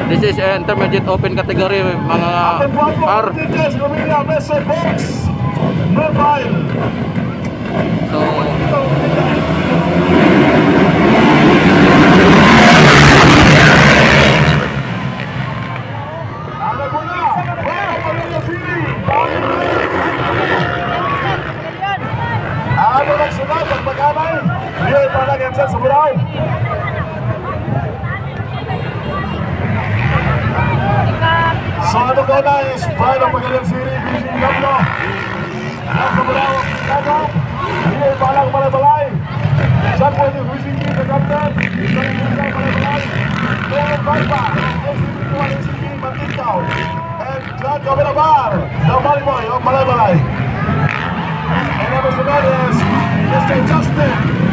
This is intermediate open category mga R. So ano lang sunod at pag-amay yun pa lang yan sa Buraw. So ano ko na is pride ng Pagalian City Fishing Gablo ang sa Buraw ang yun pa lang balay-balay siya po yung fishing team na captain isang yung balay-balay Tulong Barba SCP Mantinkaw and John Gabilabar ng Malboy ang balay-balay. And number 7 is Mr. Justin.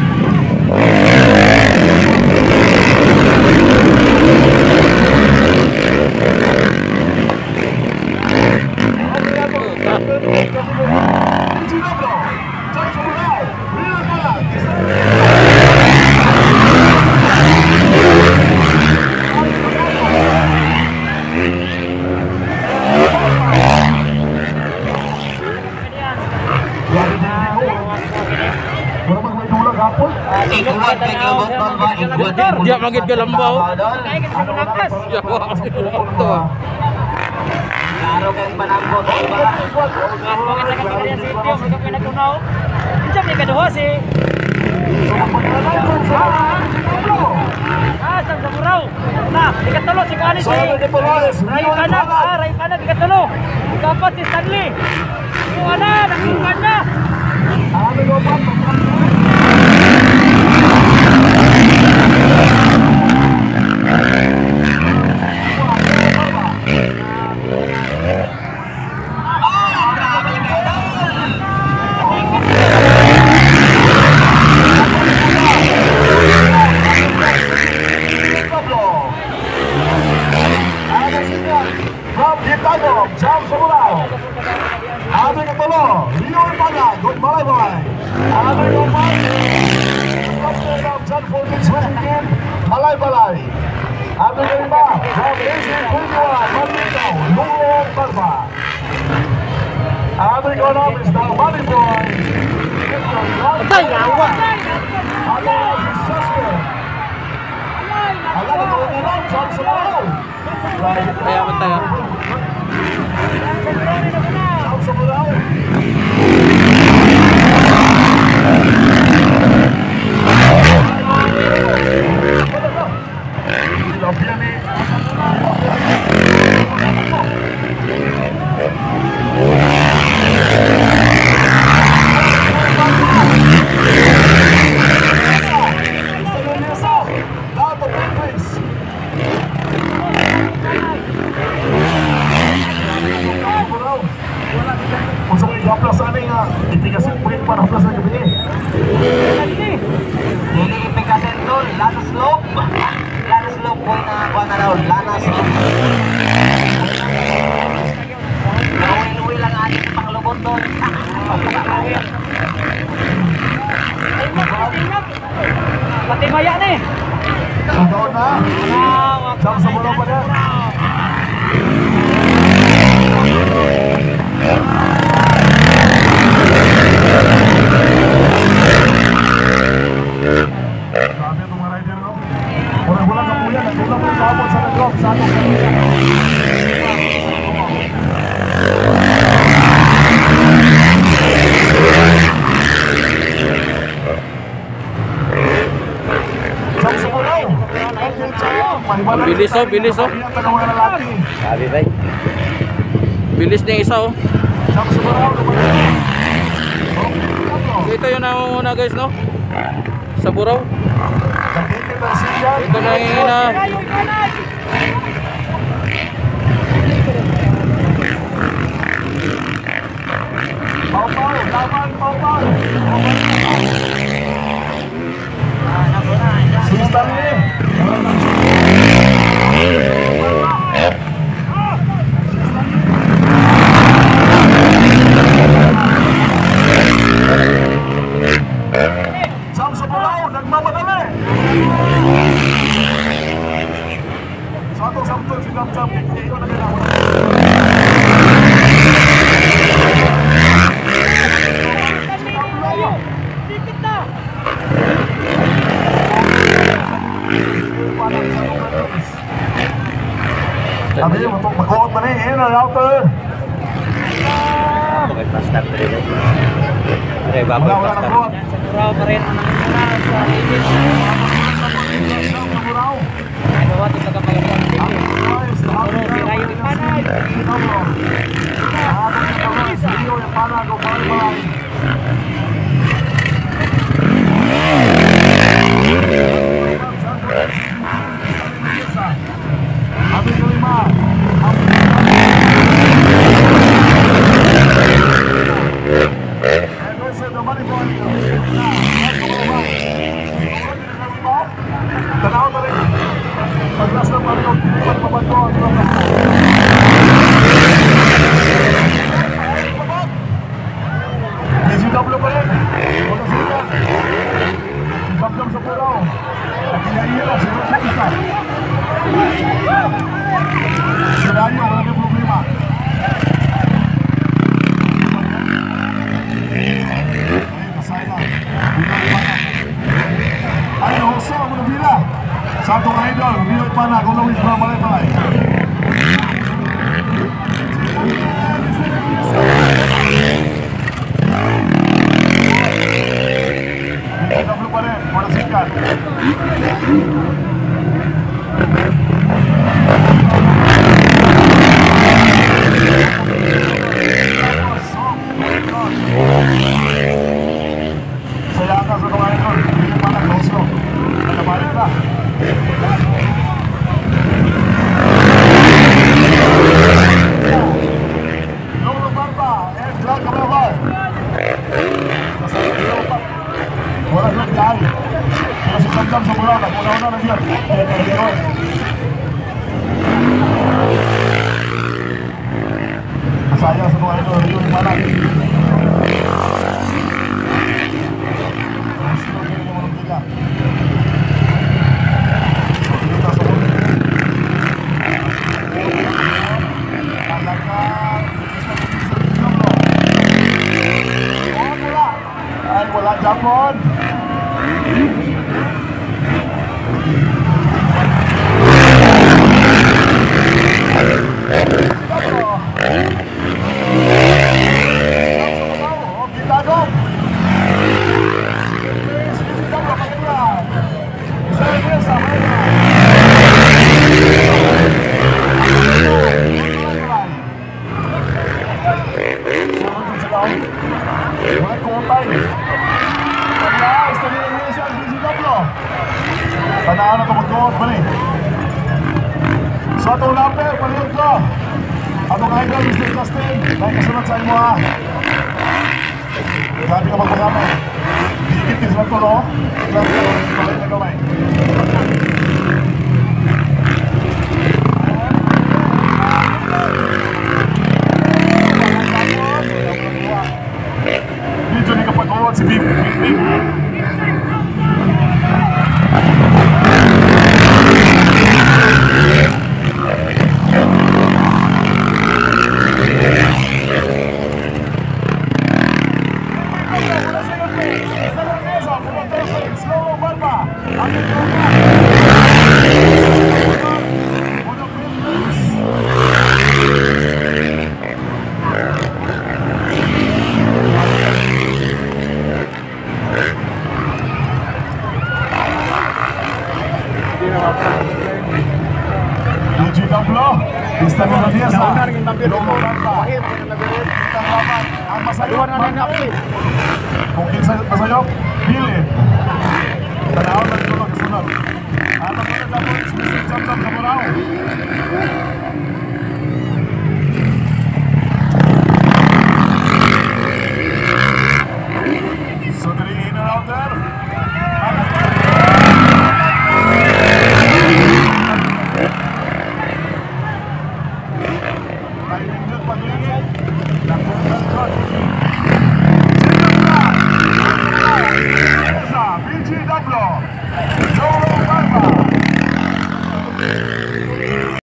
dia magid galambaw. Kay kasi nagpas. Ya wa. Ito. Klaro kay panambot ba. Bakit lang kami sa sitio sa pinatunaw. Unsa ni kaduha si sa Buraw. Na, ikatulo si Kani si Ray Kanak, ikatulo. Kapat si Stanley. Wala, nakikan na. Jam sa Buraw. Ating katulo, Leon Pagag, balay-balay. Ating umay, Captain of John 14 Switching Team, balay-balay. Ating lima, Jam AC-21, Mantinkaw, Tulong Barba. Ating kawanap is the Money Boy. Ay, yawa. Ating si Justin. Alam na mga nilang, Jam sa Buraw. Kaya man tayo. Jam sa Buraw. Kung sa mga i-plus sana nga, itigasin po yung para-plus na gabi eh. Dili ipikasin tol, lana slope po na kuha na raw, lana slope. Nauwi lang ating panglubot tol. Pati maya ni. Sagaon na. Jam sa Buraw pa na. Grabe itong mga rider, no? Wala ka po yan. Nagula po sa abot sa nag-drop sa atong Jam sa Buraw. Bilis oh, bilis oh. Sabi ba? Bilis niya isa oh. Jam sa Buraw. Ito yung nauna guys no. Sa Buraw. Ito na yung ina. Satu-satu Kami untuk mag-out man eh, in or outer. Bakit pastar pa rin eh. Pare, Wala, baboy wala pastar. nag-out. Sa Muraw pa rin ang nangyayari sa Ligit. Ay, bawa ito nagkapagandang Ligit. Puro si Rayo Ipanay. Tanaw na rin. Paglas ng Marino, pagpabato ang DCW pa rin. Wala sila. Jump sa pulaw. Nagkiyahira, sila sa isa. Sila nyo, wala may problema. Kasaya. Ay, Jose, ang mga bila. Sa atong idol, Rio Ipana, kung lawis pa malay-malay. DCW pa rin, para sikat. Saya akan sa mga idol, Rio Ipana, Jose. Nagabalik na. Lolo Barba, and Black Calabar. Wala lang dahil. Kaya si Jam sa Muraw, una-una na diyan. Masaya sa mga idol, Rio Ipana. Ay, wala Japon. Tanahan na ito mag-goat ba ni? So itong number, palihog ko. Atong idol, Mr. Justin, dahil kasunod sa inyo ha. Grabe ka magpagamay. Higit sila ito, no? Grabe ka magpagamay na gamay. Dito ni kapag-goat si Big Big. Pista Melodias ha. Lumuran pa. Ang masayok, magkapi. Kung kinsa masayok, Billy. Tanahon na dito kasunod. Ang kasunod na po, Mr. Jam sa Muraw. So, three in and out there. BGW